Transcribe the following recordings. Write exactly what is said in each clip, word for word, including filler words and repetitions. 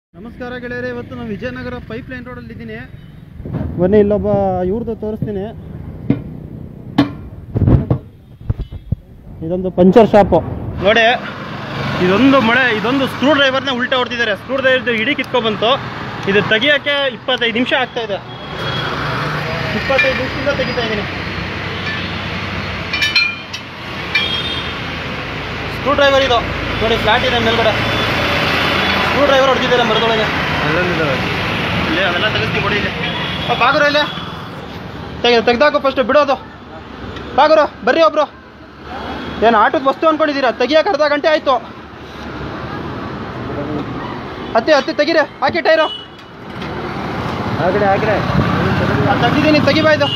ನಮಸ್ಕಾರ ಗೆಳೆಯರೆ, ಇವತ್ತು ನಾನು ವಿಜಯನಗರ ಪೈಪ್ ಲೈನ್ ರೋಡಲ್ಲಿ ಇದ್ದೀನಿ. ಬನ್ನಿ, ಇಲ್ಲೊಬ್ಬ ಇವ್ರದ್ದು ತೋರಿಸ್ತೀನಿ. ಇದೊಂದು ಪಂಚರ್ ಶಾಪು ನೋಡಿ. ಇದೊಂದು ಮಳೆ ಇದೊಂದು ಸ್ಕ್ರೂ ಡ್ರೈವರ್ನ ಉಲ್ಟಾ ಹೊಡ್ತಿದ್ದಾರೆ. ಸ್ಕ್ರೂ ಡ್ರೈವರ್ ಇಡೀ ಕಿತ್ಕೊಬಂತು. ಇದು ತೆಗಿಯೋಕ್ಕೆ ಇಪ್ಪತ್ತೈದು ನಿಮಿಷ ಆಗ್ತಾ ಇದೆ. ಇಪ್ಪತ್ತೈದು ನಿಮಿಷದಿಂದ ತೆಗಿತಾ ಇದ್ದೀನಿ. ಸ್ಕ್ರೂ ಡ್ರೈವರ್ ಇದು ನೋಡಿ, ಫ್ಲಾಟ್ ಇದೆ ಮೇಲ್ಗಡೆ. ಸ್ಕ್ರೂ ಡ್ರೈವರ್ ಹೊಡ್ತಿದ್ದಾರೆ ಮರದೊಳಗೆ. ಇಲ್ಲೇ ಅವೆಲ್ಲ ತೆಗೆಸ್ತಿ ಕೊಡಿ. ಇದೆ ಬಾಗುರು, ಇಲ್ಲೇ ತೆಗೆ ತೆಗ್ದಾಕು ಫಸ್ಟ್ ಬಿಡೋದು. ಬಾಗುರು ಬರ್ರಿ, ಒಬ್ರು ಏನು ಆಟದ ವಸ್ತು ಅಂದ್ಕೊಂಡಿದ್ದೀರಾ? ತೆಗಿಯೋಕೆ ಅರ್ಧ ಗಂಟೆ ಆಯಿತು. ಹತ್ತಿ ಹತ್ತಿ ತೆಗೀರಿ, ಹಾಕಿ ಟೈರು ಹಾಕಿಡೆ ಹಾಕಿಡೆ ತೆಗ್ದಿದ್ದೀನಿ. ತೆಗಿಬಾ, ಇದು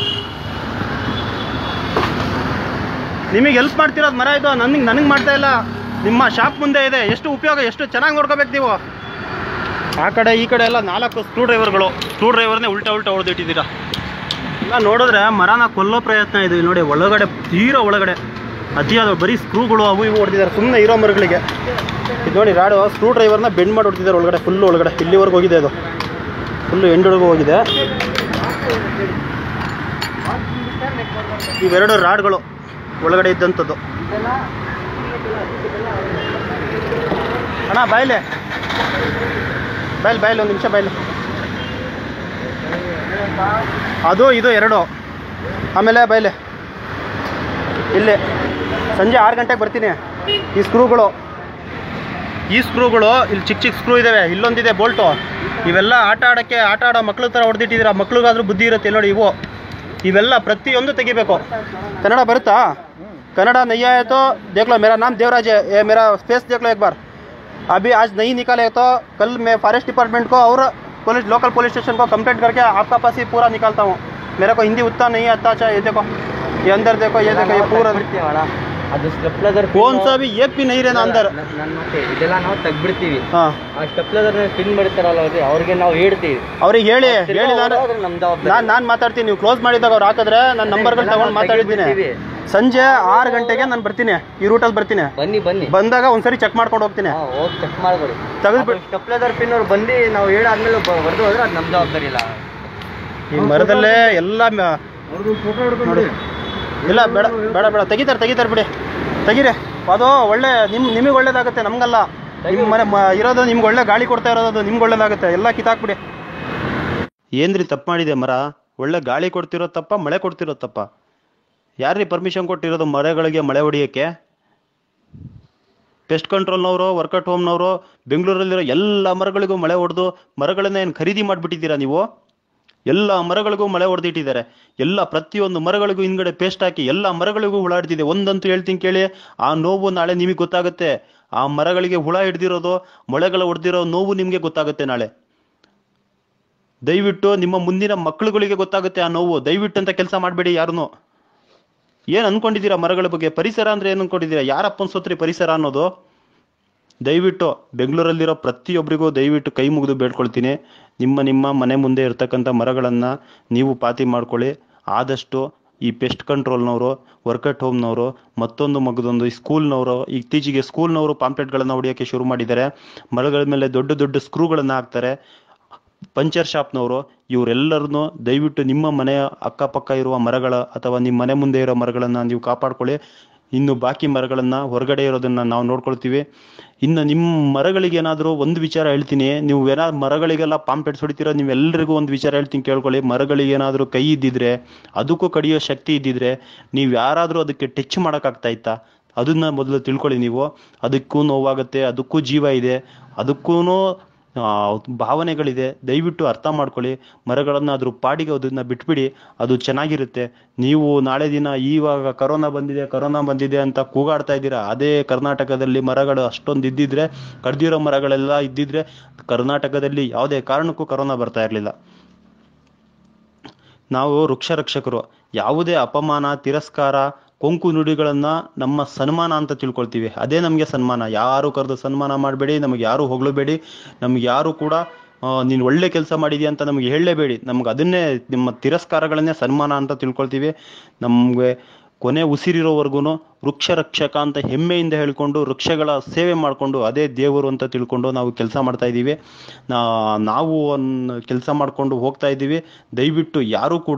ನಿಮಗೆ ಹೆಲ್ಪ್ ಮಾಡ್ತಿರೋದು ಮರ. ಇದು ನನಗೆ ನನಗೆ ಮಾಡ್ತಾ ಇಲ್ಲ, ನಿಮ್ಮ ಶಾಪ್ ಮುಂದೆ ಇದೆ. ಎಷ್ಟು ಉಪಯೋಗ, ಎಷ್ಟು ಚೆನ್ನಾಗಿ ನೋಡ್ಕೋಬೇಕು ನೀವು. ಆ ಕಡೆ ಈ ಕಡೆ ಎಲ್ಲ ನಾಲ್ಕು ಸ್ಕ್ರೂ ಡ್ರೈವರ್ಗಳು. ಸ್ಕ್ರೂ ಡ್ರೈವರ್ನೇ ಉಲ್ಟಾ ಉಲ್ಟಾ ಹೊಡೆದಿಟ್ಟಿದ್ದೀರಾ. ಎಲ್ಲ ನೋಡಿದ್ರೆ ಮರನ ಕೊಲ್ಲೋ ಪ್ರಯತ್ನ ಇದೆ ನೋಡಿ. ಒಳಗಡೆ ತೀರಾ ಒಳಗಡೆ ಅತಿಯಾದ ಬರೀ ಸ್ಕ್ರೂಗಳು ಅವು ಇವು ಹೊಡೆದಿದ್ದಾರೆ ಸುಮ್ಮನೆ ಇರೋ ಮರಗಳಿಗೆ. ಇದು ನೋಡಿ, ರಾಡು ಸ್ಕ್ರೂ ಡ್ರೈವರ್ನ ಬೆಂಡ್ ಮಾಡಿ ಹೊಡ್ತಿದ್ದಾರೆ ಒಳಗಡೆ. ಫುಲ್ಲು ಒಳಗಡೆ ಇಲ್ಲಿವರೆಗೂ ಹೋಗಿದೆ. ಅದು ಫುಲ್ಲು ಎಂಡೊಳಗೂ ಹೋಗಿದೆ. ಇವೆರಡು ರಾಡ್ಗಳು ಒಳಗಡೆ ಇದ್ದಂಥದ್ದು. ಅಣ್ಣ ಬಾಯ್ಲೆ ಬಾಯ್ಲಿ ಬಾಯ್ಲಿ ಒಂದು ನಿಮಿಷ ಬಾಯ್ಲಿ. ಅದು ಇದು ಎರಡು. ಆಮೇಲೆ ಬಾಯ್ಲೆ ಇಲ್ಲಿ ಸಂಜೆ ಆರು ಗಂಟೆಗೆ ಬರ್ತೀನಿ. ಈ ಸ್ಕ್ರೂಗಳು ಈ ಸ್ಕ್ರೂಗಳು ಇಲ್ಲಿ ಚಿಕ್ಕ ಚಿಕ್ಕ ಸ್ಕ್ರೂ ಇದ್ದಾವೆ. ಇಲ್ಲೊಂದಿದೆ ಬೋಲ್ಟು. ಇವೆಲ್ಲ ಆಟ ಆಡೋಕ್ಕೆ ಆಟ ಆಡೋ ಮಕ್ಳ ಥರ ಹೊಡೆದಿಟ್ಟಿದ್ದೀರ. ಮಕ್ಳಿಗಾದ್ರೂ ಬುದ್ಧಿ ಇರುತ್ತೆ ನೋಡಿ. ಇವು ಇವೆಲ್ಲ ಪ್ರತಿಯೊಂದು ತೆಗಿಬೇಕು. ಕನ್ನಡ ಬರುತ್ತಾ? कन्नड़ा नहीं आया तो देख लो. मेरा नाम देवराज है. ये मेरा फेस देख लो एक बार. अभी आज नहीं निकाले तो कल मैं फॉरेस्ट डिपार्टमेंट को और पुलिस लोकल पुलिस स्टेशन को कंप्लेंट करके आपका पास ही पूरा निकालता हूँ. मेरे को हिंदी उतना नहीं आता. अच्छा ये देखो, ये अंदर देखो, ये देखो, ये पूरा ಅದು ಸ್ಟೆಪ್ಲೈಸರ್ कौन सा भी एक भी नहीं रहना अंदर. ಇದೆಲ್ಲ ನಾವು ತೆಗ್ಬಿಡ್ತೀವಿ. ಹಾಂ, ಆ ಸ್ಟೆಪ್ಲೈಸರ್ ಪಿನ್ ಮಾಡ್ತಾರಲ್ಲ ಅವ್ರಿಗೆ ನಾವು ಹೇಳ್ತೀವಿ. ಅವ್ರಿಗೆ ಹೇಳಿ ಹೇಳಿ ನಾನು ನಾನು ನಾನು ಮಾತಾಡ್ತೀನಿ. ನೀವು ಕ್ಲೋಸ್ ಮಾಡಿದಾಗ ಅವ್ರು ಹಾಕಿದ್ರೆ ನನ್ನ ನಂಬರ್ಗಳು ತಗೊಂಡು ಮಾತಾಡಿದ್ದೀನಿ. ಸಂಜೆ ಆರು ಗಂಟೆಗೆ ನಾನು ಬರ್ತೀನಿ. ಈ ರೂಟಲ್ಲಿ ಬರ್ತೀನಿ. ಬನ್ನಿ ಬನ್ನಿ ಬಂದಾಗ ಒಂದ್ಸರಿ ಚೆಕ್ ಮಾಡ್ಕೊಂಡು ಹೋಗ್ತೀನಿ. ಹೋಗಿ ಚೆಕ್ ಮಾಡ್ಬೇಡಿ, ತೆಗೆದ್ಬಿಟ್ಟು ಸ್ಟೆಪ್ಲೈಸರ್ ಪಿನ್ ಅವ್ರು ಬಂದು ನಾವು ಹೇಳಾದ್ಮೇಲೆ ಹೊಡೆದು ಹೋದ್ರೆ ಅದು ನಮ್ಮ ಜವಾಬ್ದಾರಿ ಇಲ್ಲ. ಈ ಮರದಲ್ಲೇ ಎಲ್ಲ ನೋಡಿ. ಇಲ್ಲ ಬೇಡ ಬೇಡ ಬೇಡ ತೆಗಿತಾರೆ ತೆಗಿತಾರೆ ಬಿಡಿ, ತೆಗೀರಿ. ಅದು ಒಳ್ಳೆ ನಿಮ್ ನಿಮಗೆ ಒಳ್ಳೇದಾಗುತ್ತೆ, ನಮಗಲ್ಲ. ನಿಮ್ಮ ಮನೆ ಇರೋದು ನಿಮ್ಗೆ ಒಳ್ಳೆ ಗಾಳಿ ಕೊಡ್ತಾ ಇರೋದು ನಿಮ್ಗೆ ಒಳ್ಳೇದಾಗುತ್ತೆ. ಎಲ್ಲ ಕಿತ್ತಾಕ್ಬಿಡಿ. ಏನ್ರಿ ತಪ್ಪು ಮಾಡಿದೆ ಮರ? ಒಳ್ಳೆ ಗಾಳಿ ಕೊಡ್ತಿರೋ ತಪ್ಪ, ಮಳೆ ಕೊಡ್ತಿರೋ ತಪ್ಪ? ಯಾರ್ರೀ ಪರ್ಮಿಷನ್ ಕೊಟ್ಟಿರೋದು ಮರಗಳಿಗೆ ಮಳೆ ಹೊಡಿಯೋಕ್ಕೆ? ಪೆಸ್ಟ್ ಕಂಟ್ರೋಲ್ನವರು, ವರ್ಕಟ್ ಹೋಮ್ನವರು ಬೆಂಗಳೂರಲ್ಲಿರೋ ಎಲ್ಲ ಮರಗಳಿಗೂ ಮಳೆ ಹೊಡೆದು ಮರಗಳನ್ನ ಏನು ಖರೀದಿ ಮಾಡಿಬಿಟ್ಟಿದ್ದೀರಾ ನೀವು? ಎಲ್ಲ ಮರಗಳಿಗೂ ಮಳೆ ಹೊಡೆದಿಟ್ಟಿದ್ದಾರೆ. ಎಲ್ಲ ಪ್ರತಿಯೊಂದು ಮರಗಳಿಗೂ ಹಿಂದ್ಗಡೆ ಪೇಸ್ಟ್ ಹಾಕಿ ಎಲ್ಲ ಮರಗಳಿಗೂ ಹುಳ ಹಿಡ್ದಿದೆ. ಒಂದಂತೂ ಹೇಳ್ತೀನಿ ಕೇಳಿ, ಆ ನೋವು ನಾಳೆ ನಿಮಗೆ ಗೊತ್ತಾಗುತ್ತೆ. ಆ ಮರಗಳಿಗೆ ಹುಳ ಹಿಡ್ದಿರೋದು, ಮೊಳೆಗಳು ಹೊಡೆದಿರೋ ನೋವು ನಿಮಗೆ ಗೊತ್ತಾಗುತ್ತೆ ನಾಳೆ. ದಯವಿಟ್ಟು ನಿಮ್ಮ ಮುಂದಿನ ಮಕ್ಕಳುಗಳಿಗೆ ಗೊತ್ತಾಗುತ್ತೆ ಆ ನೋವು. ದಯವಿಟ್ಟು ಅಂತ ಕೆಲಸ ಮಾಡಬೇಡಿ ಯಾರನ್ನು. ಏನು ಅನ್ಕೊಂಡಿದ್ದೀರಾ ಮರಗಳ ಬಗ್ಗೆ? ಪರಿಸರ ಅಂದ್ರೆ ಏನು ಅನ್ಕೊಂಡಿದ್ದೀರಾ? ಯಾರಪ್ಪ ಅನ್ಸೋತ್ರಿ ಪರಿಸರ ಅನ್ನೋದು? ದಯವಿಟ್ಟು ಬೆಂಗಳೂರಲ್ಲಿರೋ ಪ್ರತಿಯೊಬ್ಬರಿಗೂ ದಯವಿಟ್ಟು ಕೈ ಮುಗಿದು ಬೇಡ್ಕೊಳ್ತೀನಿ, ನಿಮ್ಮ ನಿಮ್ಮ ಮನೆ ಮುಂದೆ ಇರ್ತಕ್ಕಂಥ ಮರಗಳನ್ನು ನೀವು ಪಾತಿ ಮಾಡ್ಕೊಳ್ಳಿ. ಆದಷ್ಟು ಈ ಪೆಸ್ಟ್ ಕಂಟ್ರೋಲ್ನವರು, ವರ್ಕಟ್ ಹೋಮ್ನವರು, ಮತ್ತೊಂದು ಮಗದೊಂದು ಈ ಸ್ಕೂಲ್ನವರು, ಇತ್ತೀಚೆಗೆ ಸ್ಕೂಲ್ನವರು ಪಾಂಪ್ಲೆಟ್ಗಳನ್ನು ಹೊಡೆಯೋಕ್ಕೆ ಶುರು ಮಾಡಿದ್ದಾರೆ. ಮರಗಳ ಮೇಲೆ ದೊಡ್ಡ ದೊಡ್ಡ ಸ್ಕ್ರೂಗಳನ್ನು ಹಾಕ್ತಾರೆ. ಪಂಚರ್ ಶಾಪ್ನವರು, ಇವರೆಲ್ಲರನ್ನು ದಯವಿಟ್ಟು ನಿಮ್ಮ ಮನೆಯ ಅಕ್ಕಪಕ್ಕ ಇರುವ ಮರಗಳ ಅಥವಾ ನಿಮ್ಮ ಮನೆ ಮುಂದೆ ಇರೋ ಮರಗಳನ್ನು ನೀವು ಕಾಪಾಡ್ಕೊಳ್ಳಿ. ಇನ್ನು ಬಾಕಿ ಮರಗಳನ್ನು ಹೊರಗಡೆ ಇರೋದನ್ನು ನಾವು ನೋಡ್ಕೊಳ್ತೀವಿ. ಇನ್ನು ನಿಮ್ಮ ಮರಗಳಿಗೆ ಏನಾದರೂ ಒಂದು ವಿಚಾರ ಹೇಳ್ತೀನಿ. ನೀವು ಏನಾದ್ರು ಮರಗಳಿಗೆಲ್ಲ ಪಾಂಪ್ಲೆಟ್ಸ್ ಹೊಡಿತೀರೋ, ನೀವೆಲ್ಲರಿಗೂ ಒಂದು ವಿಚಾರ ಹೇಳ್ತೀನಿ ಕೇಳ್ಕೊಳ್ಳಿ. ಮರಗಳಿಗೆ ಏನಾದರೂ ಕೈ ಇದ್ದಿದ್ರೆ, ಅದಕ್ಕೂ ಕಡಿಯೋ ಶಕ್ತಿ ಇದ್ದಿದ್ರೆ, ನೀವು ಯಾರಾದರೂ ಅದಕ್ಕೆ ಟಚ್ ಮಾಡೋಕ್ಕಾಗ್ತಾ ಇತ್ತಾ? ಅದನ್ನ ಮೊದಲು ತಿಳ್ಕೊಳ್ಳಿ ನೀವು. ಅದಕ್ಕೂ ನೋವಾಗುತ್ತೆ, ಅದಕ್ಕೂ ಜೀವ ಇದೆ, ಅದಕ್ಕೂ ಭಾವನೆಗಳಿದೆ. ದಯವಿಟ್ಟು ಅರ್ಥ ಮಾಡ್ಕೊಳ್ಳಿ. ಮರಗಳನ್ನು ಅದ್ರ ಪಾಡಿಗೆ ಅದನ್ನ ಬಿಟ್ಬಿಡಿ, ಅದು ಚೆನ್ನಾಗಿರುತ್ತೆ. ನೀವು ನಾಳೆ ದಿನ ಇವಾಗ ಕರೋನಾ ಬಂದಿದೆ ಕರೋನಾ ಬಂದಿದೆ ಅಂತ ಕೂಗಾಡ್ತಾ ಇದ್ದೀರಾ. ಅದೇ ಕರ್ನಾಟಕದಲ್ಲಿ ಮರಗಳು ಅಷ್ಟೊಂದು ಇದ್ದಿದ್ರೆ, ಕಡ್ದಿರೋ ಮರಗಳೆಲ್ಲ ಇದ್ದಿದ್ರೆ ಕರ್ನಾಟಕದಲ್ಲಿ ಯಾವುದೇ ಕಾರಣಕ್ಕೂ ಕರೋನಾ ಬರ್ತಾ ಇರಲಿಲ್ಲ. ನಾವು ವೃಕ್ಷ ರಕ್ಷಕರು. ಯಾವುದೇ ಅಪಮಾನ, ತಿರಸ್ಕಾರ, ಕೊಂಕು ನುಡಿಗಳನ್ನ ನಮ್ಮ ಸನ್ಮಾನ ಅಂತ ತಿಳ್ಕೊಳ್ತೀವಿ. ಅದೇ ನಮಗೆ ಸನ್ಮಾನ. ಯಾರು ಕರೆದು ಸನ್ಮಾನ ಮಾಡಬೇಡಿ, ನಮಗೆ ಯಾರು ಹೊಗಳಬೇಡಿ, ನಮ್ಗೆ ಯಾರು ಕೂಡ ನೀನು ಒಳ್ಳೆ ಕೆಲಸ ಮಾಡಿದ್ಯಾ ಅಂತ ನಮಗೆ ಹೇಳಲೇಬೇಡಿ. ನಮ್ಗೆ ಅದನ್ನೇ ನಿಮ್ಮ ತಿರಸ್ಕಾರಗಳನ್ನೇ ಸನ್ಮಾನ ಅಂತ ತಿಳ್ಕೊಳ್ತೀವಿ. ನಮಗೆ ಕೊನೆ ಉಸಿರಿರೋವರೆಗೂ ವೃಕ್ಷ ರಕ್ಷಕ ಅಂತ ಹೆಮ್ಮೆಯಿಂದ ಹೇಳಿಕೊಂಡು ವೃಕ್ಷಗಳ ಸೇವೆ ಮಾಡಿಕೊಂಡು ಅದೇ ದೇವರು ಅಂತ ತಿಳ್ಕೊಂಡು ನಾವು ಕೆಲಸ ಮಾಡ್ತಾ ಇದ್ದೀವಿ. ನಾವು ಕೆಲಸ ಮಾಡಿಕೊಂಡು ಹೋಗ್ತಾ ಇದ್ದೀವಿ. ದಯವಿಟ್ಟು ಯಾರೂ ಕೂಡ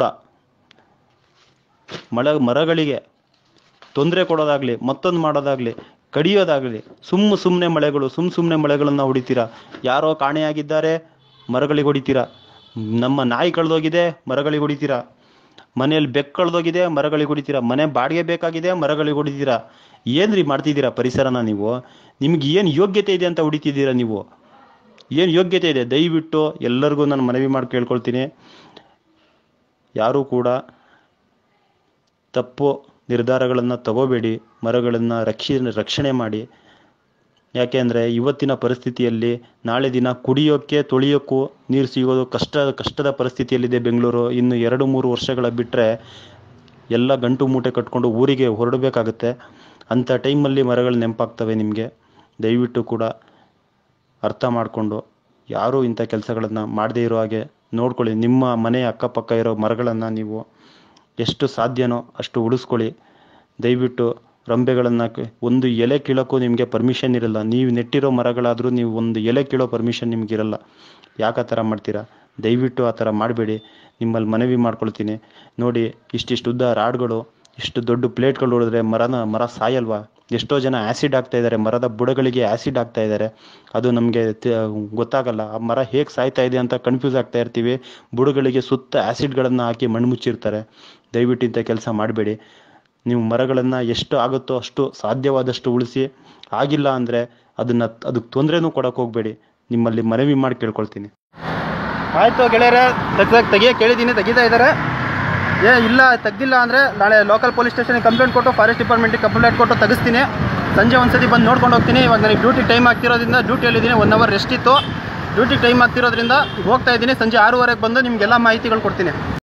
ಮಳೆ ಮರಗಳಿಗೆ ತೊಂದರೆ ಕೊಡೋದಾಗಲಿ, ಮತ್ತೊಂದು ಮಾಡೋದಾಗಲಿ, ಕಡಿಯೋದಾಗಲಿ, ಸುಮ್ಮ ಸುಮ್ಮನೆ ಮಳೆಗಳು ಸುಮ್ಮ ಸುಮ್ಮನೆ ಮಳೆಗಳನ್ನು ಹೊಡಿತೀರಾ. ಯಾರೋ ಕಾಣೆಯಾಗಿದ್ದಾರೆ, ಮರಗಳಿಗೆ ಹೊಡಿತೀರಾ. ನಮ್ಮ ನಾಯಿ ಕಳೆದೋಗಿದೆ, ಮರಗಳಿಗೆ ಹೊಡಿತೀರಾ. ಮನೆಯಲ್ಲಿ ಬೆಕ್ಕು ಕಳೆದೋಗಿದೆ, ಮರಗಳಿಗೆ ಹೊಡಿತೀರಾ. ಮನೆ ಬಾಡಿಗೆ ಬೇಕಾಗಿದೆ, ಮರಗಳಿಗೆ ಹೊಡಿತೀರಾ. ಏನ್ರಿ ಮಾಡ್ತಿದ್ದೀರಾ ಪರಿಸರನ ನೀವು? ನಿಮ್ಗೆ ಏನು ಯೋಗ್ಯತೆ ಇದೆ ಅಂತ ಹೊಡಿತಿದ್ದೀರಾ ನೀವು? ಏನು ಯೋಗ್ಯತೆ ಇದೆ? ದಯವಿಟ್ಟು ಎಲ್ಲರಿಗೂ ನಾನು ಮನವಿ ಮಾಡಿ ಕೇಳ್ಕೊಳ್ತೀನಿ, ಯಾರೂ ಕೂಡ ತಪ್ಪು ನಿರ್ಧಾರಗಳನ್ನು ತಗೋಬೇಡಿ. ಮರಗಳನ್ನು ರಕ್ಷಣೆ ರಕ್ಷಣೆ ಮಾಡಿ. ಯಾಕೆಂದರೆ ಇವತ್ತಿನ ಪರಿಸ್ಥಿತಿಯಲ್ಲಿ ನಾಳೆ ದಿನ ಕುಡಿಯೋಕ್ಕೆ ತೊಳಿಯೋಕ್ಕೂ ನೀರು ಸಿಗೋದು ಕಷ್ಟ ಕಷ್ಟದ ಪರಿಸ್ಥಿತಿಯಲ್ಲಿದೆ ಬೆಂಗಳೂರು. ಇನ್ನು ಎರಡು ಮೂರು ವರ್ಷಗಳ ಬಿಟ್ಟರೆ ಎಲ್ಲ ಗಂಟು ಮೂಟೆ ಕಟ್ಕೊಂಡು ಊರಿಗೆ ಹೊರಡಬೇಕಾಗತ್ತೆ. ಅಂಥ ಟೈಮಲ್ಲಿ ಮರಗಳು ನೆನಪಾಗ್ತವೆ ನಿಮಗೆ. ದಯವಿಟ್ಟು ಕೂಡ ಅರ್ಥ ಮಾಡಿಕೊಂಡು ಯಾರೂ ಇಂಥ ಕೆಲಸಗಳನ್ನು ಮಾಡದೇ ಇರೋ ಹಾಗೆ ನೋಡ್ಕೊಳ್ಳಿ. ನಿಮ್ಮ ಮನೆಯ ಅಕ್ಕಪಕ್ಕ ಇರೋ ಮರಗಳನ್ನು ನೀವು ಎಷ್ಟು ಸಾಧ್ಯನೋ ಅಷ್ಟು ಉಳಿಸ್ಕೊಳ್ಳಿ. ದಯವಿಟ್ಟು ರಂಬೆಗಳನ್ನು ಒಂದು ಎಲೆ ಕೀಳೋಕ್ಕೂ ನಿಮಗೆ ಪರ್ಮಿಷನ್ ಇರಲ್ಲ. ನೀವು ನೆಟ್ಟಿರೋ ಮರಗಳಾದರೂ ನೀವು ಒಂದು ಎಲೆ ಕೀಳೋ ಪರ್ಮಿಷನ್ ನಿಮಗಿರಲ್ಲ. ಯಾಕೆ ಆ ಥರ ಮಾಡ್ತೀರಾ? ದಯವಿಟ್ಟು ಆ ಥರ ಮಾಡಬೇಡಿ. ನಿಮ್ಮಲ್ಲಿ ಮನವಿ ಮಾಡ್ಕೊಳ್ತೀನಿ. ನೋಡಿ, ಇಷ್ಟಿಷ್ಟು ಉದ್ದ ರಾಡ್ಗಳು, ಇಷ್ಟು ದೊಡ್ಡ ಪ್ಲೇಟ್ಗಳು ಹೊಡೆದ್ರೆ ಮರನ ಮರ ಸಾಯಲ್ವಾ? ಎಷ್ಟೋ ಜನ ಆ್ಯಸಿಡ್ ಆಗ್ತಾ ಇದ್ದಾರೆ, ಮರದ ಬುಡಗಳಿಗೆ ಆ್ಯಸಿಡ್ ಆಗ್ತಾ ಇದ್ದಾರೆ. ಅದು ನಮಗೆ ಗೊತ್ತಾಗಲ್ಲ. ಆ ಮರ ಹೇಗೆ ಸಾಯ್ತಾ ಇದೆ ಅಂತ ಕನ್ಫ್ಯೂಸ್ ಆಗ್ತಾ ಇರ್ತೀವಿ. ಬುಡಗಳಿಗೆ ಸುತ್ತ ಆ್ಯಸಿಡ್ಗಳನ್ನು ಹಾಕಿ ಮಣ್ಣು ಮುಚ್ಚಿರ್ತಾರೆ. ದಯವಿಟ್ಟು ಇಂಥ ಕೆಲಸ ಮಾಡಬೇಡಿ. ನೀವು ಮರಗಳನ್ನು ಎಷ್ಟು ಆಗುತ್ತೋ ಅಷ್ಟು ಸಾಧ್ಯವಾದಷ್ಟು ಉಳಿಸಿ. ಆಗಿಲ್ಲ ಅಂದರೆ ಅದನ್ನು ಅದಕ್ಕೆ ತೊಂದರೆನೂ ಕೊಡೋಕೆ ಹೋಗಬೇಡಿ. ನಿಮ್ಮಲ್ಲಿ ಮನವಿ ಮಾಡಿ ಕೇಳ್ಕೊಳ್ತೀನಿ. ಆಯಿತು ಗೆಳೆಯರೆ, ತೆಗ್ದಾಗ ತೆಗಿಯೋಕೆ ಕೇಳಿದ್ದೀನಿ, ತೆಗಿತಾ ಇದ್ದಾರೆ. ಏ ಇಲ್ಲ ತೆಗ್ದಿಲ್ಲ ಅಂದರೆ ನಾಳೆ ಲೋಕಲ್ ಪೊಲೀಸ್ ಸ್ಟೇಷನ್ಗೆ ಕಂಪ್ಲೇಂಟ್ ಕೊಟ್ಟು ಫಾರೆಸ್ಟ್ ಡಿಪಾರ್ಟ್ಮೆಂಟಿಗೆ ಕಂಪ್ಲೇಂಟ್ ಕೊಟ್ಟು ತೆಗಿಸ್ತೀನಿ. ಸಂಜೆ ಒಂದು ಸತಿ ಬಂದು ನೋಡ್ಕೊಂಡು ಹೋಗ್ತೀನಿ. ಇವಾಗ ನನಗೆ ಡ್ಯೂಟಿ ಟೈಮ್ ಆಗ್ತಿರೋದ್ರಿಂದ ಡ್ಯೂಟಿಯಲ್ಲಿದ್ದೀನಿ. ಒನ್ ಅವರ್ ರೆಸ್ಟ್ ಇತ್ತು. ಡ್ಯೂಟಿ ಟೈಮ್ ಆಗ್ತಿರೋದ್ರಿಂದ ಹೋಗ್ತಾ ಇದ್ದೀನಿ. ಸಂಜೆ ಆರೂವರೆಗೆ ಬಂದು ನಿಮಗೆಲ್ಲ ಮಾಹಿತಿಗಳು ಕೊಡ್ತೀನಿ.